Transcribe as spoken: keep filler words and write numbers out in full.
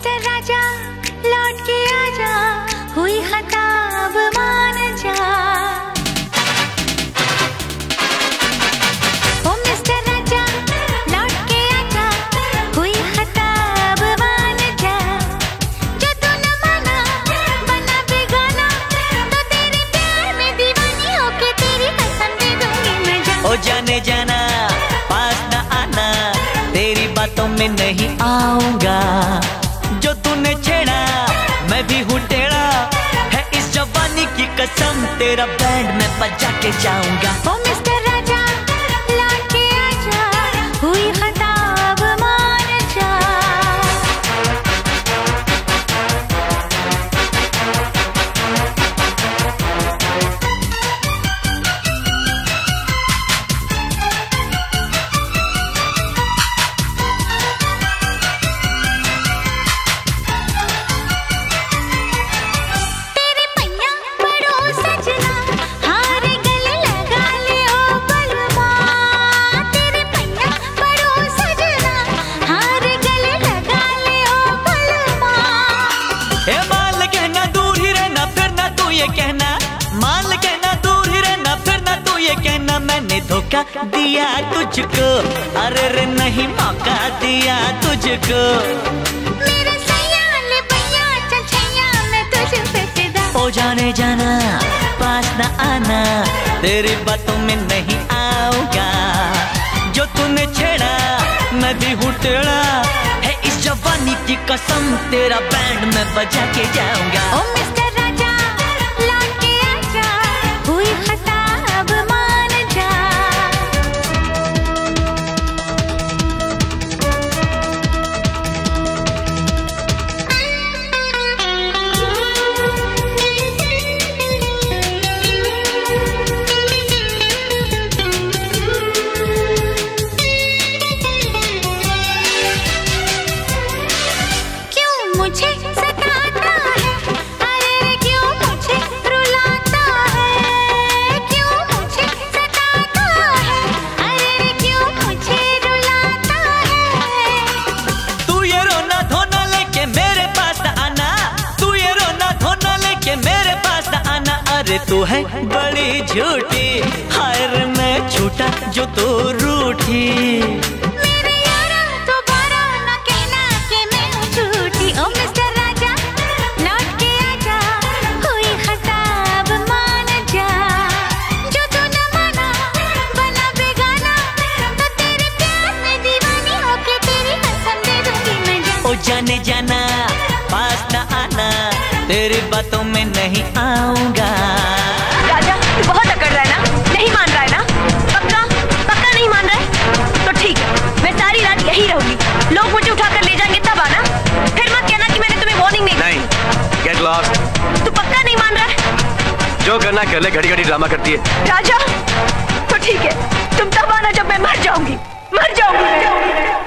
Mister राजा लौट के आजा, हुई खता अब मान जा। ओ मिस्टर राजा लौट के आजा, हुई खता अब मान जा। जो तू न माना बना बेगाना, तो तेरे प्यार में दीवानी होके तेरी कसम दे दूंगी मैं जान। ओ जाने जाना पास न आना, तेरी बातों में नहीं आऊंगा। जो तूने छेड़ा मैं भी हूँ टेढ़ा, है इस जवानी की कसम, तेरा बैंड में बजा के जाऊंगा। ओ मिस्टर राजा लौट के आजा, हुई खता अब मान जा। कहना मान कहना दूर ही रहना, फिर ना तू ये कहना मैंने धोखा दिया तुझको। अरे रे नहीं मौका दिया तुझको। मेरे सैया ले भैया चल छैया, मैं तुझ पे फिदा। ओ जाने जाना पास ना आना, तेरी बातों में नहीं आऊंगा। जो तूने छेड़ा मैं भी हूँ टेढ़ा, है इस जवानी की कसम, तेरा बैंड में बजा के जाऊंगा। ओ मिस्टर लौट के आजा, हुई खता अब मान जा। क्यों मुझे सताता है, अरे क्यों मुझे रुलाता है। क्यों मुझे सताता है, अरे क्यों मुझे रुलाता है। तू ये रोना धोना लेके मेरे पास न आना, तू ये रोना धोना लेके मेरे पास न आना। अरे तू है बड़ी झूठी, हाय रे मैं झूठा जो तू रूठी। मेरे यारा दोबारा न कहना कि मैं हूँ झूठी। ओ मिस्टर राजा लौट के आजा, हुई खता अब मान जा। जो तू न माना बना बेगाना, तो तेरे प्यार में दीवानी होके तेरी कसम दे दूंगी मैं जान। ओ जाने जाना पास न आना, तेरी बातों में नहीं आऊंगा। राजा तू बहुत अकड़ रहा है ना, नहीं मान रहा है ना? पक्का पक्का नहीं मान रहा है? तो ठीक है, मैं सारी रात यही रहूंगी। लोग मुझे उठाकर ले जाएंगे तब आना, फिर मत कहना कि मैंने तुम्हें वार्निंग नहीं दी। नहीं, गेट लॉस्ट। तू पक्का नहीं मान रहा है? जो करना कर ले, घड़ी घड़ी ड्रामा करती है। राजा तो ठीक है, तुम तब आना जब मैं मर जाऊंगी, मर जाऊंगी मैं।